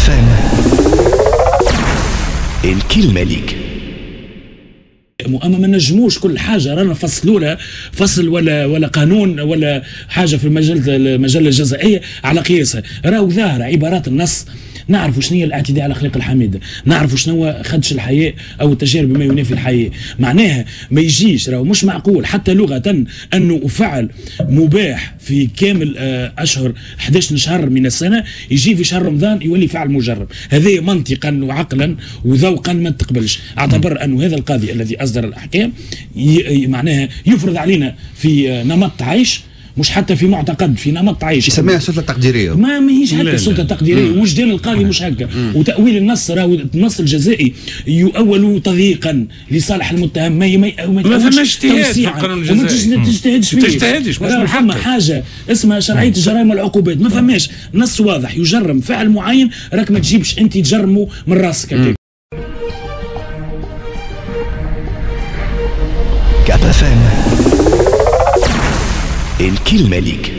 FM الكلمة ليك. اما ما نجموش كل حاجه رانا نفصلوا لها فصل ولا قانون ولا حاجه في المجله الجزائيه على قياسها. راهو ظاهره عبارات النص، نعرفوا شنو هي الاعتداء على اخلاق الحميده، نعرفوا شنو هو خدش الحياء او التجارب بما ينافي الحياء. معناها ما يجيش، راهو مش معقول حتى لغه انه فعل مباح في كامل اشهر 11 شهر من السنه يجي في شهر رمضان يولي فعل مجرم. هذا منطقا وعقلا وذوقا ما تقبلش. اعتبر انه هذا القاضي الذي اصدر الاحكام معناها يفرض علينا في نمط عيش، مش حتى في معتقد، في نمط عيش. يسميها سلطه تقديريه. ما هيش هكا سلطه تقديريه، وجدان القاضي مش هكا. وتاويل النص، راهو النص الجزائي يؤول تضييقا لصالح المتهم، ما فماش اجتهاد في القانون الجزائي، وما تجتهدش فيه. تجتهدش ما فما حاجه اسمها شرعيه الجرائم والعقوبات، ما فماش نص واضح يجرم فعل معين، راك ما تجيبش انت تجرمه من راسك هكا. كاب FM الكلمة ليك.